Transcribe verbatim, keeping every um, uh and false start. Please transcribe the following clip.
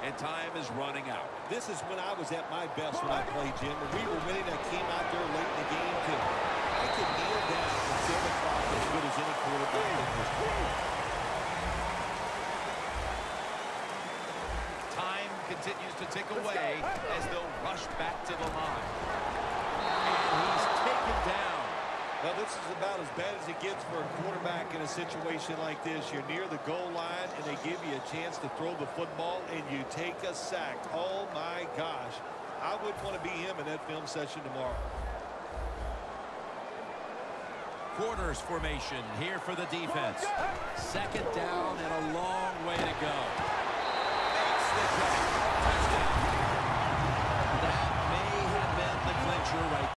And time is running out. This is when I was at my best when I played, Jim. When we were winning, I came out there late in the game to I could kneel down and say the clock as good as any quarterback in history. Time continues to tick away as they'll rush back to the line. And he's taken down. Now, this is about as bad as it gets for a quarterback in a situation like this. You're near the goal line, and they give you a chance to throw the football, and you take a sack. Oh, my gosh. I wouldn't want to be him in that film session tomorrow. Quarters formation here for the defense. Second down and a long way to go. Makes the catch. Touchdown. That may have been the clincher right